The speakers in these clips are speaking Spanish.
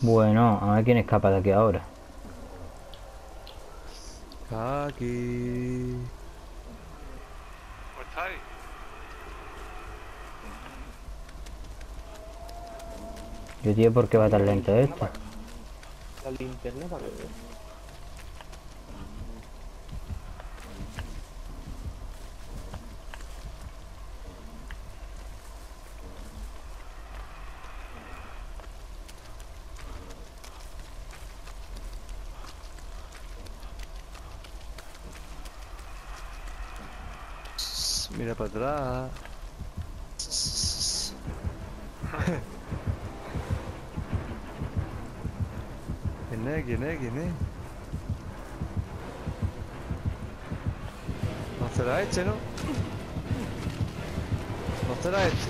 Bueno, a ver quién escapa de aquí ahora. Aquí. ¿Cómo estáis? Yo, tío, ¿por qué va tan lento esto? La linterna para que vea. Mira para atrás. ¿Quién es? ¿Quién es? ¿Quién es? No será este, ¿no? No será este.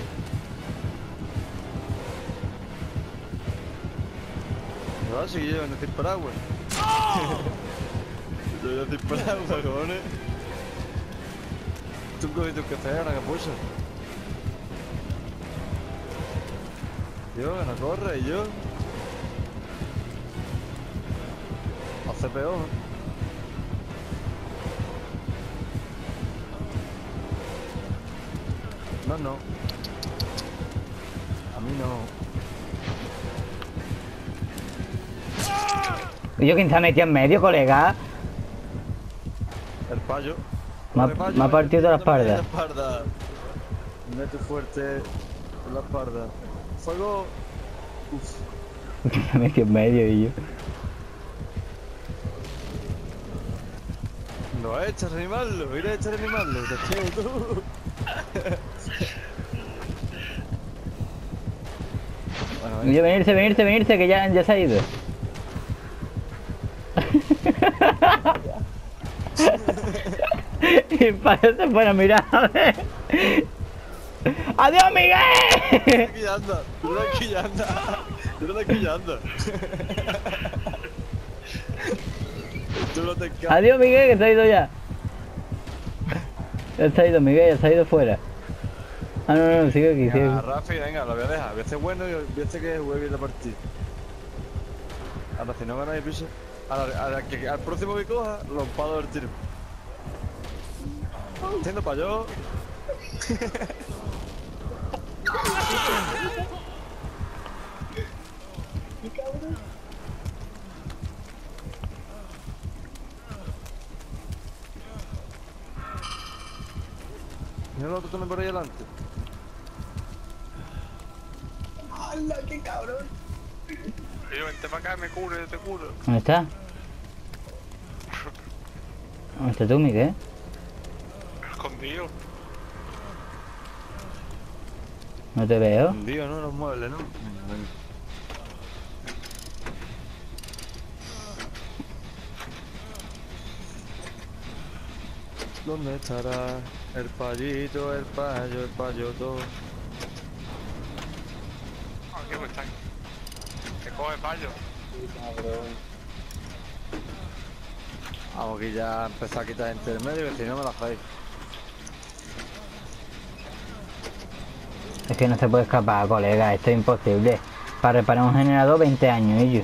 No, si yo no estoy paraguas. Yo no estoy paraguas, cojones. Tú cogiste un café, una capucha. Yo, que no corre, y yo. Hace peor, ¿no? No, no. A mí no. ¿Y yo quién se ha metido en medio, colega? El payo. Me ha, Corre, payo, me ha partido la también en la espalda. espalda. Mete fuerte en la espalda. Fuego. Uf. Se ha metido en medio y yo. No ha hecho reanimarlo, ir a echar reanimarlo, te chivo tú. Bueno, Y yo, venirse, venirse, venirse, que ya se ha ido. Y parece buena mirada. ¡Adiós, Miguel! aquí ya anda, tú aquí ya anda, tú aquí ya anda. Tú no te escapas. ¡Adiós, Miguel, que se ha ido ya! Ya se ha ido, Miguel, ya se ha ido fuera. Ah, no, no, sigue aquí, sigue Venga, aquí. Rafi, venga, lo voy a dejar. Voy a ser bueno y voy a hacer que juegue bien la partida. Ahora, si no ganáis piso, al próximo que coja, lo empado del tiro. Entiendo para yo. Mira el otro también por ahí adelante. ¡Hala, qué cabrón! Yo, vente para acá, me curo, yo te curo. ¿Dónde está? ¿Dónde estás tú, Miguel? Escondido. No te veo. Hundido, ¿no? Los muebles, ¿no? ¿Dónde estará el payito, el payo, el payoto? Aquí pues están. Que coge fallo. ¡Qué cabrón! Vamos que ya empezar a quitar gente del medio, que si no me la hacéis. Es que no se puede escapar, colega, esto es imposible. Para reparar un generador, 20 años, y yo.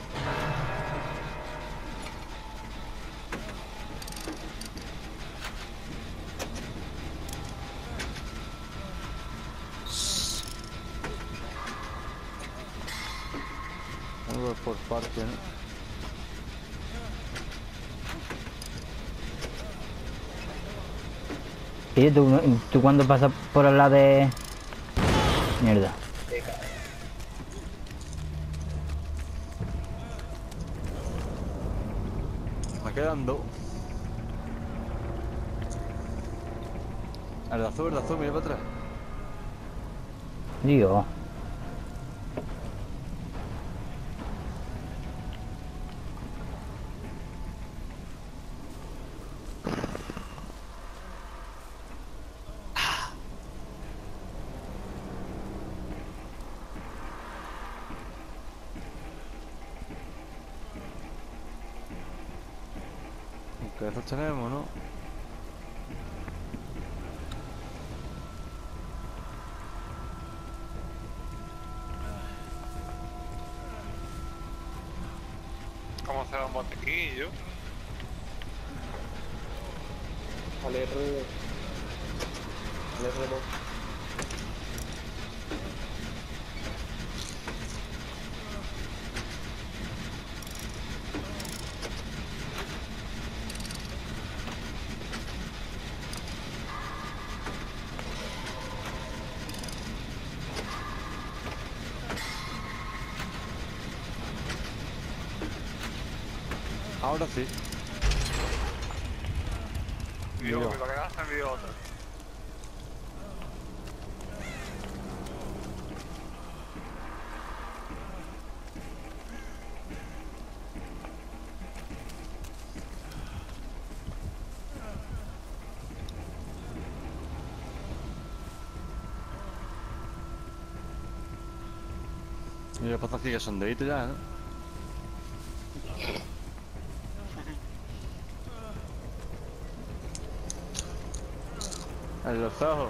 Vamos por parte, ¿no? Y tú cuando pasas por al lado de... Mierda. ¡Qué cabrón! Me quedan dos. El de azul, mira para atrás. Dios. Que esos tenemos, ¿no? cómo se va un botequillo. Al R. Al R2. Ahora sí. Dios, Mira. que lo que gasta envió otro. Y lo que pasa aquí que son deditos ya, ¿no? En los ojos.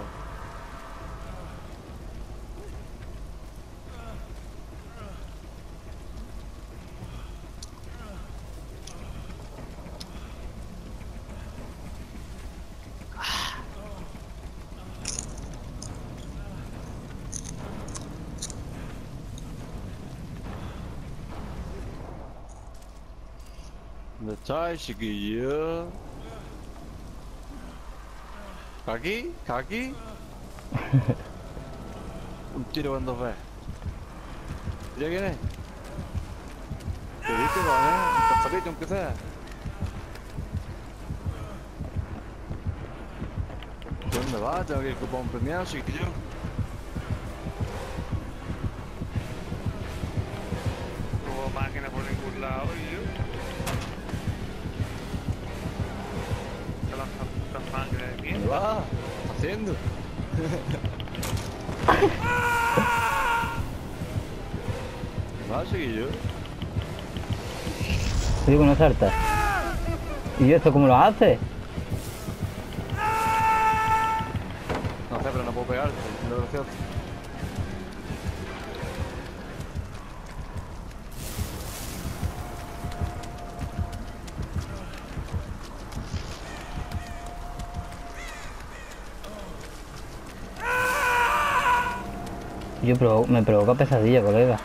¿Dónde estáis, chiquillo? ¿Aquí? ¿Aquí? Un tiro con 2 veces. ¿Ya quién es? Tirito, un cazolito, aunque sea. ¿Dónde va? Tengo que ir con un premiado, chiquillo. No hubo máquina por ningún lado y yo. Que lanzan putas máquinas de ¿Dónde mierda. va? ¿Qué está haciendo? ¿Dónde va, chiquillo? Digo, no salta. ¿Y esto cómo lo hace? No sé, pero no puedo pegarte. Es lo gracioso. Me provoca pesadilla, colega.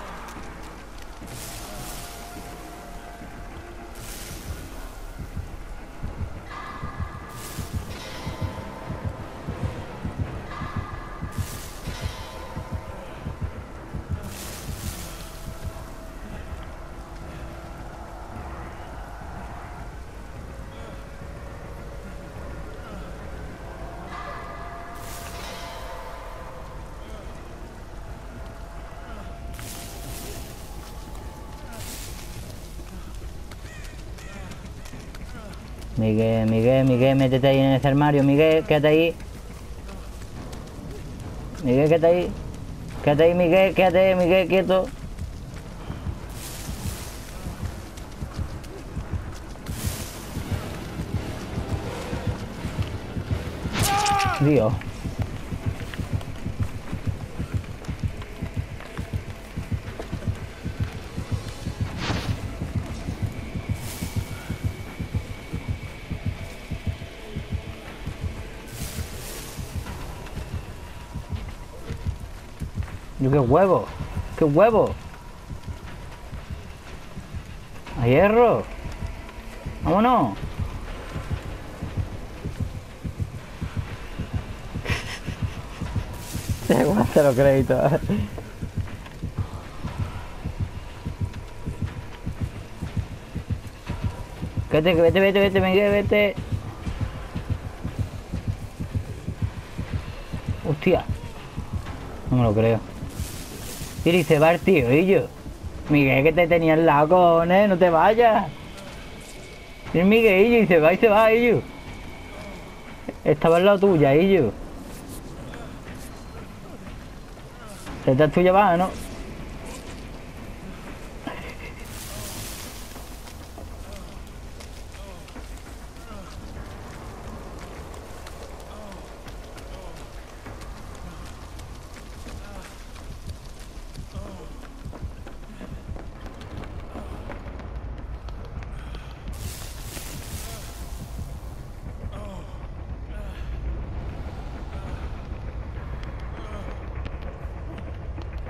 Miguel, métete ahí en ese armario. Miguel, quédate ahí. Miguel, quédate ahí. Quédate ahí, Miguel, quédate, Miguel, quieto. Dios. Yo, qué huevo. Qué huevo. A hierro. Vámonos. Se aguanta los créditos. Vete, Miguel, vete. Hostia. No me lo creo. Y se va el tío, y yo. Miguel, que te tenía al lado, cojones, no te vayas. Y el Miguel, y se va, y yo. Estaba al lado tuya, y yo. Esta es tuya, va, ¿no?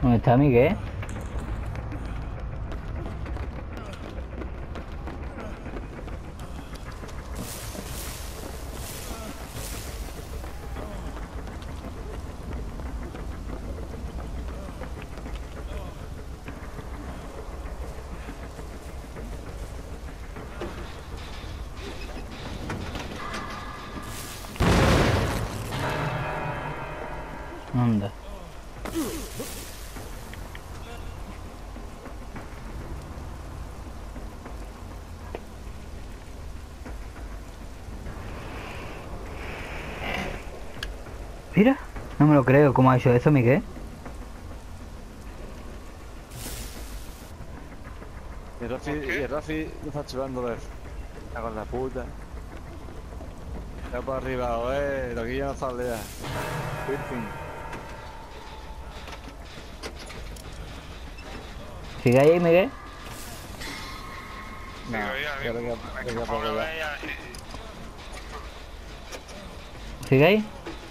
¿Dónde está Miguel? Anda. Mira, no me lo creo. ¿Cómo ha hecho eso, Miguel? Y ¿Por qué? Rafi lo está chivando ver. Con la puta. Ya para arriba, lo que ya no sale ya. Virgen. ¿Sigue ahí, Miguel? Digo, ya, que me venga pongo para a allá. ver ya. ¿Sigue ahí?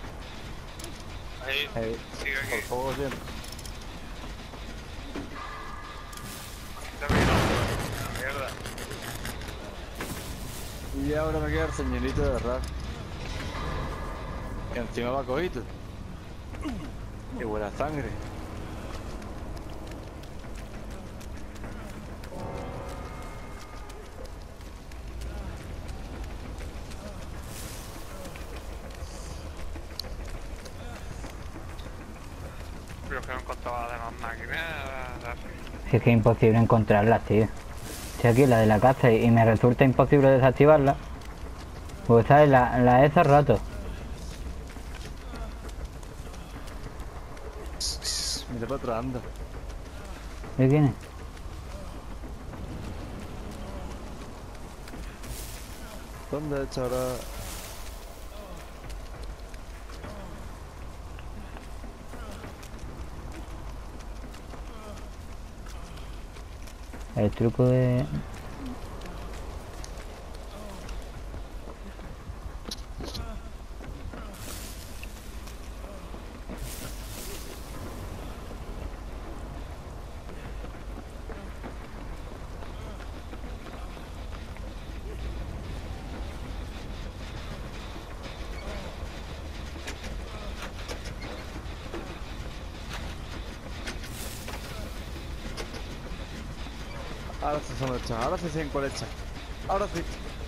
Ahí, sigue Por aquí. favor, bien. Ya me mierda. Y ahora me queda el señorito de verdad. Que encima va cogido. Y huele a sangre. Pero que no encontraba las demás máquinas. Si es que es imposible encontrarlas, tío. Estoy aquí, la de la casa, y me resulta imposible desactivarla. Pues sabes, la he cerrado rato. Mira para atrás, anda. ¿De quién es? ¿Dónde he hecho ahora? El truco de... Ahora sí son hechas, ahora sí se encolecha. Ahora sí.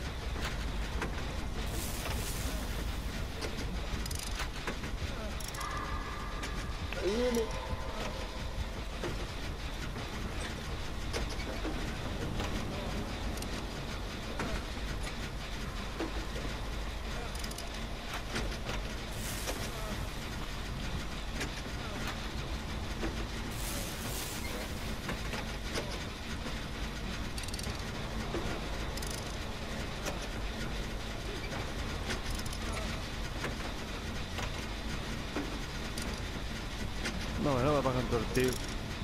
No me va para control, tío.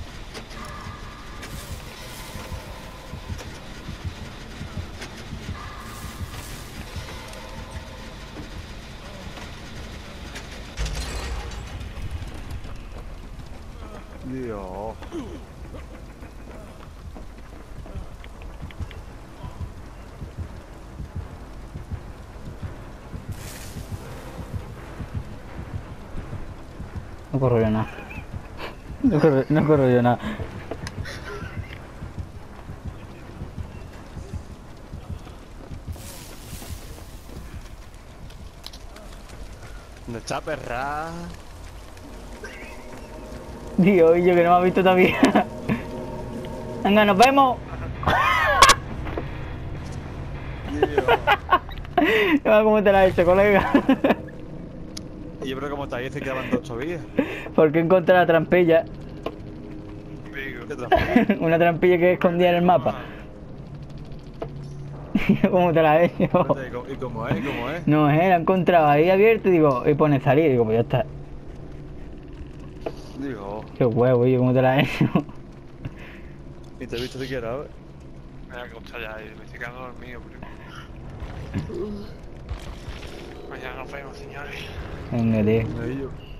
Dios. No corro yo nada. No corro yo nada. ¿Dónde está perra? Dios, y yo que no me ha visto todavía. Venga, nos vemos. Dios. ¿Cómo te la has hecho, colega? Y yo creo que como está ahí se quedaban 8 vías. ¿Por qué encontré la trampilla? Digo. ¿Qué trampilla? Una trampilla que escondía en el mapa. ¿Cómo te la has hecho? ¿Y cómo es? ¿Cómo es? No, la he encontrado ahí abierto y digo, y pone salir, y digo, pues ya está. Dios. Qué huevo, y yo, ¿cómo te la has hecho? Ni te he visto siquiera, ¿ves? Me voy a acostar ya y me estoy quedando dormido, primo. Mañana nos vemos, señores. Venga, tío. No, yo.